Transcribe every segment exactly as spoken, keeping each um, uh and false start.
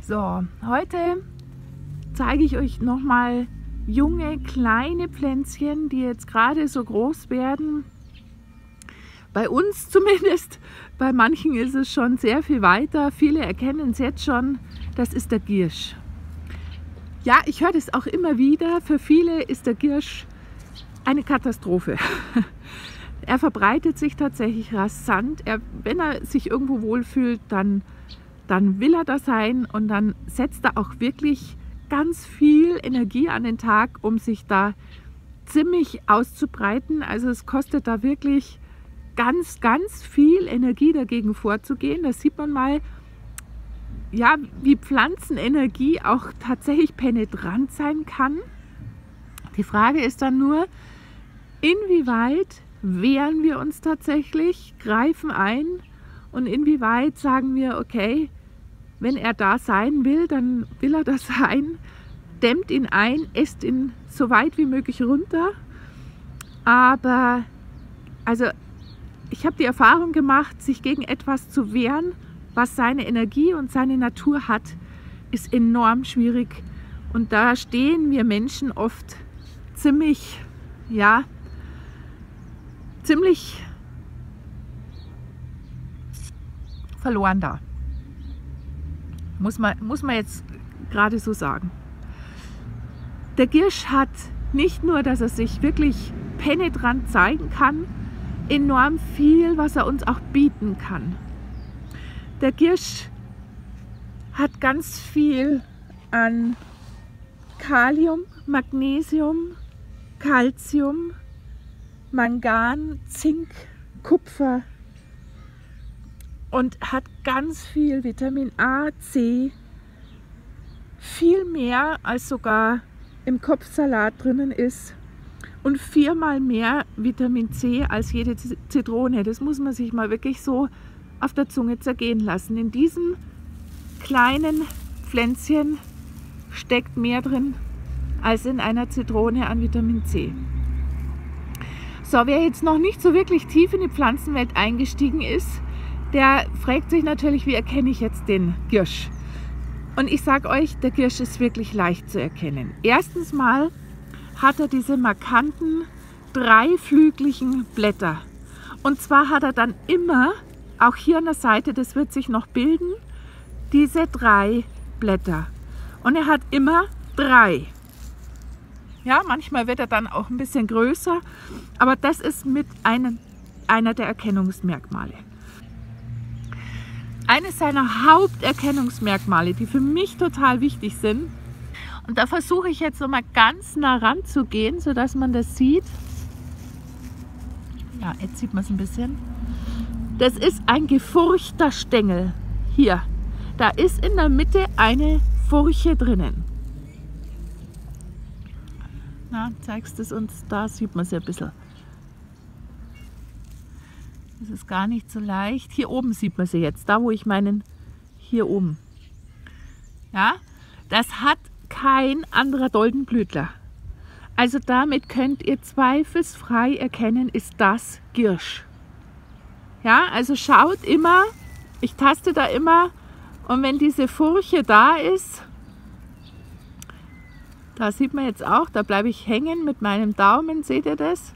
So, heute zeige ich euch nochmal junge, kleine Pflänzchen, die jetzt gerade so groß werden. Bei uns zumindest, bei manchen ist es schon sehr viel weiter. Viele erkennen es jetzt schon, das ist der Giersch. Ja, ich höre das auch immer wieder. Für viele ist der Giersch eine Katastrophe. Er verbreitet sich tatsächlich rasant. Er, wenn er sich irgendwo wohlfühlt, dann, dann will er da sein und dann setzt er auch wirklich ganz viel Energie an den Tag, um sich da ziemlich auszubreiten. Also es kostet da wirklich ganz, ganz viel Energie dagegen vorzugehen. Da sieht man mal, ja, wie Pflanzenenergie auch tatsächlich penetrant sein kann. Die Frage ist dann nur, inwieweit wehren wir uns tatsächlich, greifen ein und inwieweit sagen wir, okay, wenn er da sein will, dann will er da sein, dämmt ihn ein, esst ihn so weit wie möglich runter. Aber also ich habe die Erfahrung gemacht, sich gegen etwas zu wehren, was seine Energie und seine Natur hat, ist enorm schwierig. Und da stehen wir Menschen oft ziemlich, ja, ziemlich verloren da. Muss man, muss man jetzt gerade so sagen. Der Giersch hat nicht nur, dass er sich wirklich penetrant zeigen kann, enorm viel, was er uns auch bieten kann. Der Giersch hat ganz viel an Kalium, Magnesium, Calcium, Mangan, Zink, Kupfer und hat ganz viel Vitamin A, C, viel mehr als sogar im Kopfsalat drinnen ist und viermal mehr Vitamin C als jede Zitrone. Das muss man sich mal wirklich so auf der Zunge zergehen lassen. In diesem kleinen Pflänzchen steckt mehr drin als in einer Zitrone an Vitamin C. So, wer jetzt noch nicht so wirklich tief in die Pflanzenwelt eingestiegen ist, der fragt sich natürlich, wie erkenne ich jetzt den Giersch? Und ich sage euch, der Giersch ist wirklich leicht zu erkennen. Erstens mal hat er diese markanten, dreiflügeligen Blätter. Und zwar hat er dann immer, auch hier an der Seite, das wird sich noch bilden, diese drei Blätter. Und er hat immer drei. Ja, manchmal wird er dann auch ein bisschen größer, aber das ist mit einem, einer der Erkennungsmerkmale. Eines seiner Haupterkennungsmerkmale, die für mich total wichtig sind, und da versuche ich jetzt noch mal ganz nah ran zu gehen, sodass man das sieht. Ja, jetzt sieht man es ein bisschen. Das ist ein gefurchter Stängel. Hier, da ist in der Mitte eine Furche drinnen. Na, zeigst du es uns? Da sieht man es ja ein bisschen. Das ist gar nicht so leicht. Hier oben sieht man sie jetzt, da wo ich meinen, hier oben. Ja, das hat kein anderer Doldenblütler. Also damit könnt ihr zweifelsfrei erkennen, ist das Giersch. Ja, also schaut immer, ich taste da immer und wenn diese Furche da ist, da sieht man jetzt auch, da bleibe ich hängen mit meinem Daumen, seht ihr das?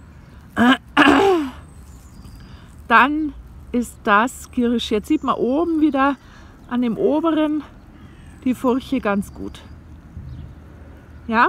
Dann ist das Giersch. Jetzt sieht man oben wieder an dem oberen die Furche ganz gut. Ja?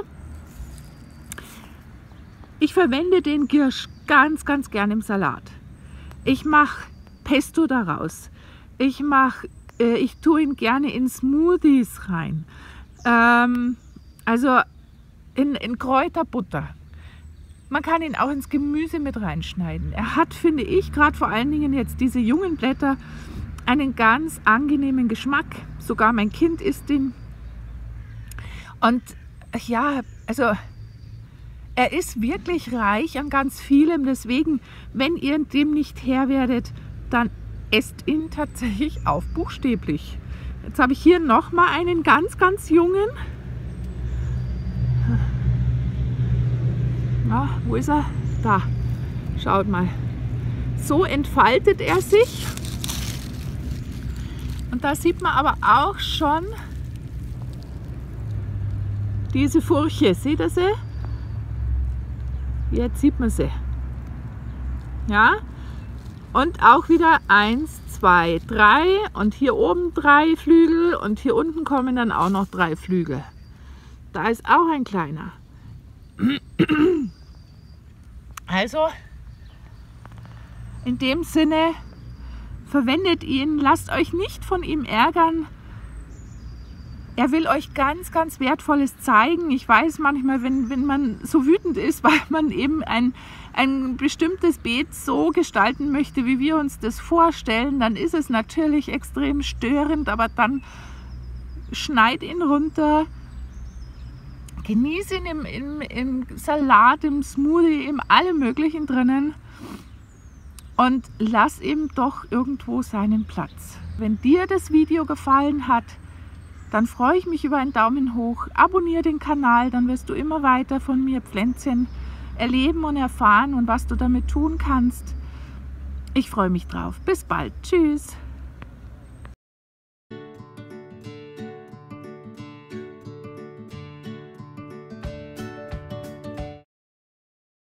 Ich verwende den Giersch ganz, ganz gern im Salat. Ich mache Pesto daraus. Ich mache, äh, ich tue ihn gerne in Smoothies rein. Ähm, also in, in Kräuterbutter. Man kann ihn auch ins Gemüse mit reinschneiden. Er hat, finde ich, gerade vor allen Dingen jetzt diese jungen Blätter, einen ganz angenehmen Geschmack. Sogar mein Kind isst ihn. Und ja, also er ist wirklich reich an ganz vielem. Deswegen, wenn ihr dem nicht Herr werdet, dann esst ihn tatsächlich auf buchstäblich. Jetzt habe ich hier noch mal einen ganz, ganz jungen. Na, wo ist er? Da. Schaut mal. So entfaltet er sich. Und da sieht man aber auch schon, diese Furche, seht ihr sie? Jetzt sieht man sie. Ja, und auch wieder eins, zwei, drei und hier oben drei Flügel und hier unten kommen dann auch noch drei Flügel. Da ist auch ein kleiner. Also in dem Sinne, verwendet ihn, lasst euch nicht von ihm ärgern. Er will euch ganz, ganz Wertvolles zeigen. Ich weiß manchmal, wenn, wenn man so wütend ist, weil man eben ein, ein bestimmtes Beet so gestalten möchte, wie wir uns das vorstellen, dann ist es natürlich extrem störend, aber dann schneid ihn runter, genieß ihn im, im, im Salat, im Smoothie, im allem Möglichen drinnen und lass ihm doch irgendwo seinen Platz. Wenn dir das Video gefallen hat, dann freue ich mich über einen Daumen hoch. Abonniere den Kanal, dann wirst du immer weiter von mir Pflänzchen erleben und erfahren und was du damit tun kannst. Ich freue mich drauf. Bis bald. Tschüss.